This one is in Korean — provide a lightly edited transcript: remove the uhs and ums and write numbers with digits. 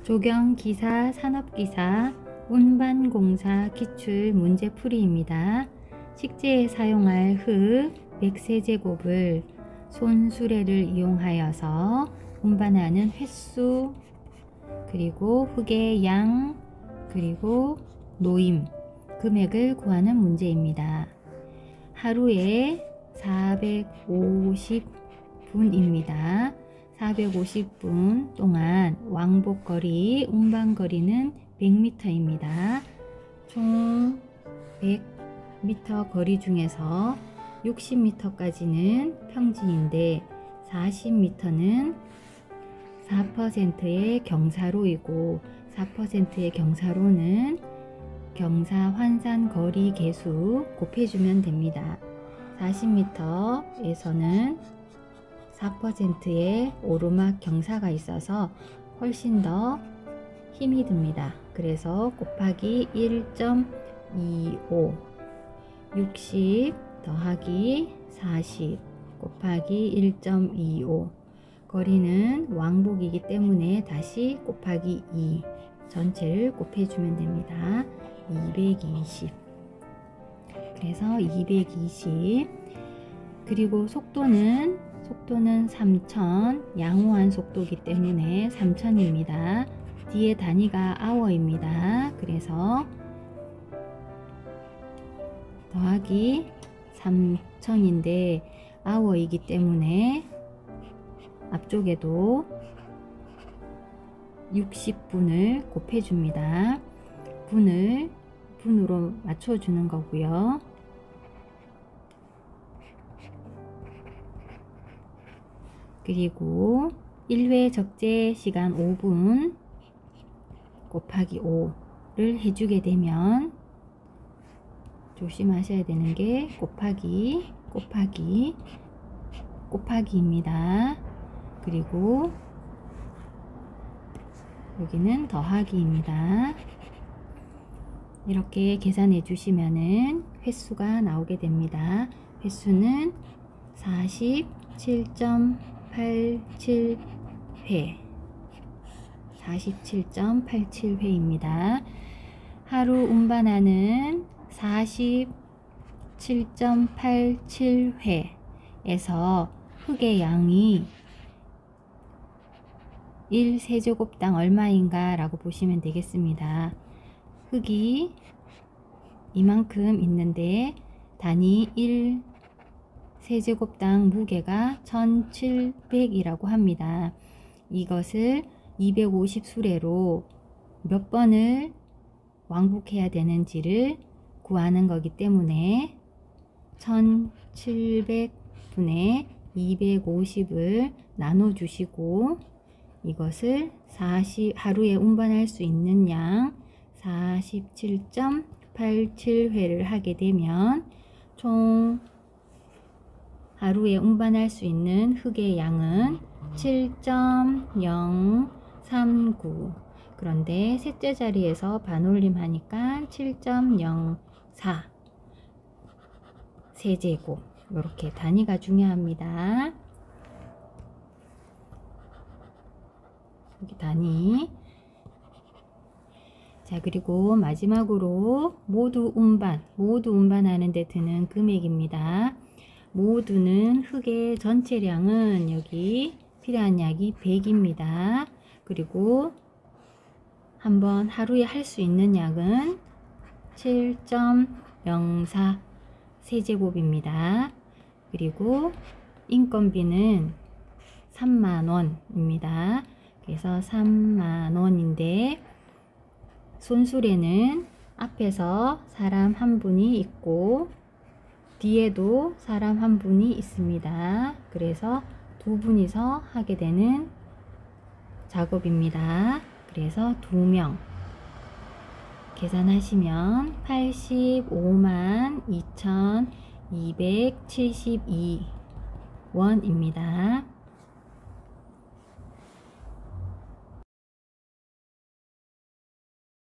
조경기사, 산업기사, 운반공사 기출 문제풀이입니다. 식재에 사용할 흙 100세제곱을 손수레를 이용하여서 운반하는 횟수, 그리고 흙의 양, 그리고 노임, 금액을 구하는 문제입니다. 하루에 450분입니다. 450분 동안 왕복거리, 운반거리는 100m입니다. 총 100m 거리 중에서 60m까지는 평지인데 40m는 4%의 경사로이고 4%의 경사로는 경사 환산 거리 계수 곱해주면 됩니다. 40m에서는 4%의 오르막 경사가 있어서 훨씬 더 힘이 듭니다. 그래서 곱하기 1.25 60 더하기 40 곱하기 1.25 거리는 왕복이기 때문에 다시 곱하기 2 전체를 곱해주면 됩니다. 220 그래서 220 그리고 속도는 3000 양호한 속도이기 때문에 3000입니다. 뒤에 단위가 아워입니다. 그래서 더하기 3000인데 아워이기 때문에 앞쪽에도 60분을 곱해줍니다. 분으로 맞춰주는 거고요. 그리고 1회 적재 시간 5분 곱하기 5를 해주게 되면 조심하셔야 되는 게 곱하기입니다. 그리고 여기는 더하기입니다. 이렇게 계산해 주시면은 횟수가 나오게 됩니다. 횟수는 47.87회 47.87회입니다. 하루 운반하는 47.87회에서 흙의 양이 1세제곱당 얼마인가 라고 보시면 되겠습니다. 흙이 이만큼 있는데 단위 1세제곱당 무게가 1700이라고 합니다. 이것을 250수레로 몇 번을 왕복해야 되는지를 구하는 거기 때문에 1700분의 250을 나눠주시고 이것을 하루에 운반할 수 있는 양 47.87회를 하게 되면 총 하루에 운반할 수 있는 흙의 양은 7.039 그런데 셋째 자리에서 반올림 하니까 7.04 세제곱 이렇게 단위가 중요합니다. 여기 단위. 자, 그리고 마지막으로 모두 운반하는 데 드는 금액입니다. 모두는 흙의 전체량은 여기 필요한 약이 100입니다. 그리고 한번 하루에 할 수 있는 약은 7.04 세제곱입니다. 그리고 인건비는 30,000원입니다. 그래서 30,000원인데 손수레는 앞에서 사람 한 분이 있고 뒤에도 사람 한 분이 있습니다. 그래서 두 분이서 하게 되는 작업입니다. 그래서 2명 계산하시면 852,272원입니다.